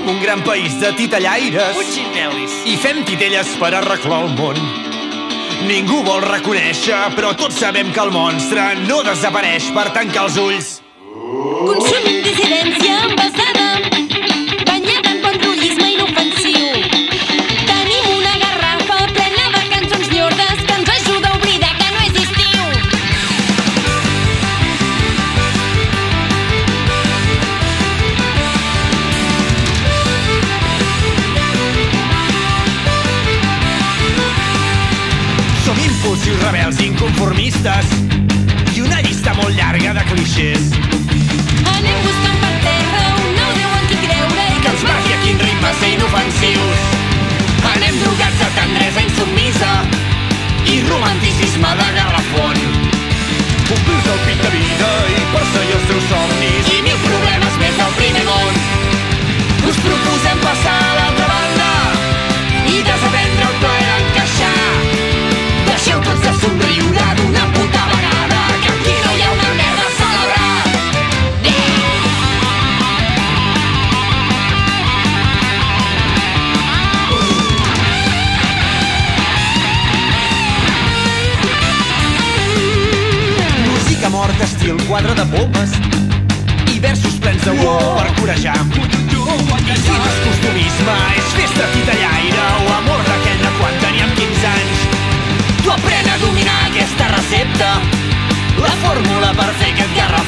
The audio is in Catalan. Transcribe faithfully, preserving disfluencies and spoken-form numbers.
Som un gran país de titellaires Putxinelis. i fem titelles per arreglar el món. Ningú vol reconèixer, però tots sabem que el monstre no desapareix per tancar els ulls. Consumim dissidència envasada, banyada en bon rollisme inofensiu. Tenim una garrafa plena de cançons llordes que ens ajuda a oblidar que no és estiu. Som impulsius, rebels i inconformistes i una llista molt llarga de clixés. Anem buscant per terra un nou Déu en qui creure i Que ens marqui a quin ritme ser inofensius. Anem drogats de tendresa insubmisa i romanticisme de garrafon. Omplir el pit de vida i perseguir els teus somnis i mil problemes més del primer món. Us proposem passar a l'altra banda i desaprendre el plaer d'encaixar. Deixeu tots de somriure d'una puta vegada, que aquí no hi ha una merda a celebrar. Música morta estil quadre de pomes i versos plens de wow per corejar. I si no és costumisme, és festa titellaire o amor d'aquell de quan teníem quinze anys. Tu aprèn a dominar aquesta recepta, la fórmula per fer aquest garrafó.